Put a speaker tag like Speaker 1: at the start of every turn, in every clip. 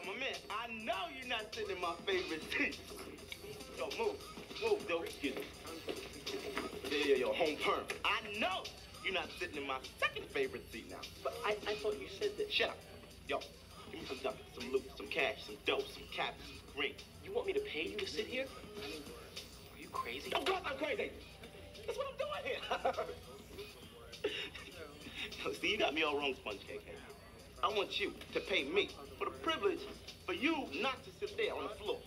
Speaker 1: my man, I know you're not sitting in my favorite seat. Yo, move, dude. Excuse me. Yo, home perm. I know you're not sitting in my second favorite seat now.
Speaker 2: But I thought you said that.
Speaker 1: Shut up. Yo, give me some ducats, some loot, some cash, some dough, some cabbage, some green.
Speaker 2: You want me to pay you to sit here? I mean, are you crazy?
Speaker 1: Of course I'm crazy. That's what I'm doing here. See, you got me all wrong, Sponge Cake. I want you to pay me for the privilege for you not to sit there on the floor.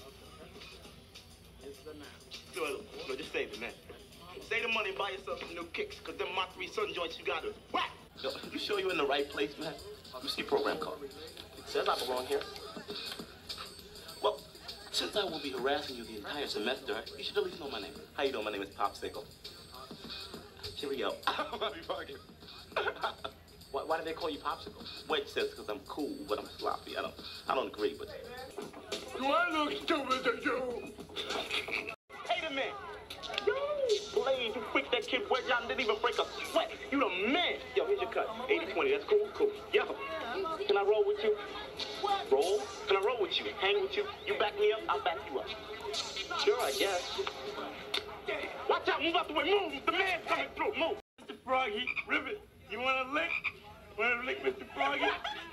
Speaker 1: No, just save it, man. Save the money and buy yourself some new kicks, because them my 3 Sun joints you got is whack. Yo, you sure you're in the right place, man? Let me see your program card. It says I belong here. Well, since I will be harassing you the entire semester, you should at least know my name. How you doing? My name is Popsicle. Cheerio. I'll be fucking.
Speaker 2: Why do they call you Popsicle?
Speaker 1: Wedge says because I'm cool, but I'm sloppy. I don't agree, but...
Speaker 3: Do I look stupid to you?
Speaker 1: Hey, the man. Yo, Blaze, you freaked that kid Wedge out and didn't even break a sweat. You the man. Yo, here's your cut. 80-20, that's cool, cool. Yo, can I roll with you? Roll? Can I roll with you? Hang with you? You back me up, I'll back you up.
Speaker 2: Sure, I guess.
Speaker 1: Watch out, move out the way, move. The man's coming through, move. Mr. Froggy, Ribbit, you want a lick? Want a lick, Mr. Froggy?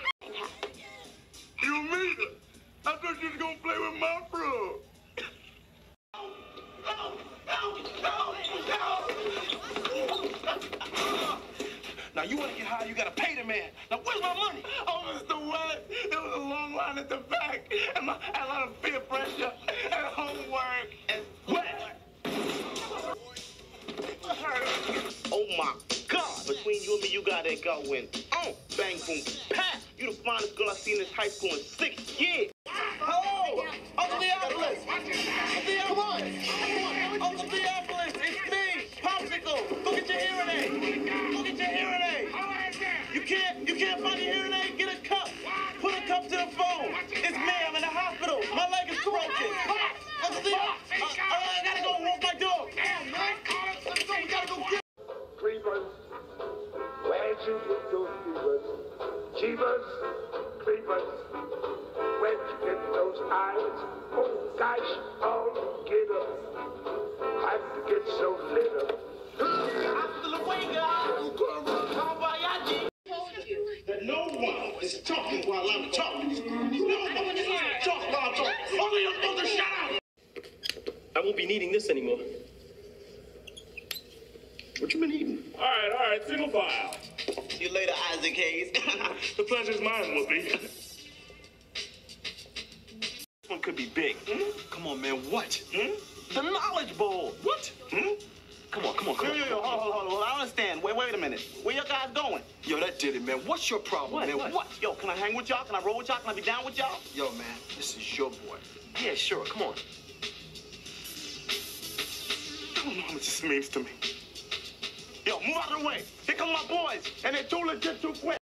Speaker 3: You mean it? I thought you was gonna play with my frog.
Speaker 1: Now you want to get high, you gotta pay the man. Now where's my money?
Speaker 3: Oh, Mr. West, there was a long line at the back, and I had a lot of peer pressure and homework and
Speaker 1: What? Oh my God! Between you and me, you got it going. Oh, bang, boom, pat! You the finest girl I've seen in this high school in 6 years. Hello, Uncle Theophilus. Come on, Uncle Theophilus, it's me, Popsicle. Go get your hearing aid. Go get your hearing aid. You can't find your hearing aid. Get a cup. Put a cup to the phone. It's me. I'm in the hospital. My leg is broken. Uncle Theophilus, I gotta go walk my dog. We gotta go get.
Speaker 3: creepers. Where'd you get those creepers? Jeebus, creepers. Where'd you get those eyes? Oh gosh, all get up. Have to get so lit up.
Speaker 1: Hasta luego. That no one is talking while I'm talking. No one is talking while I'm talking. Only you're supposed to shut up.
Speaker 2: I won't be needing this anymore.
Speaker 1: What you been eating?
Speaker 3: All right, single file.
Speaker 1: See you later, Isaac Hayes.
Speaker 3: The pleasure's mine, Whoopi.
Speaker 1: This one could be big.
Speaker 4: Come on, man, what?
Speaker 1: The Knowledge Bowl.
Speaker 4: What?
Speaker 1: Come on. Yo, hold on. I understand. Wait a minute. Where your guys going?
Speaker 4: Yo, that did it, man. What's your problem, man?
Speaker 2: What?
Speaker 1: Yo, can I hang with y'all? Can I roll with y'all? Can I be down with y'all?
Speaker 4: Yo, man, this is your boy.
Speaker 2: Yeah, sure, come on.
Speaker 1: I don't know how much this means to me. Yo, move out of the way. Here come my boys, and they're too legit too quick.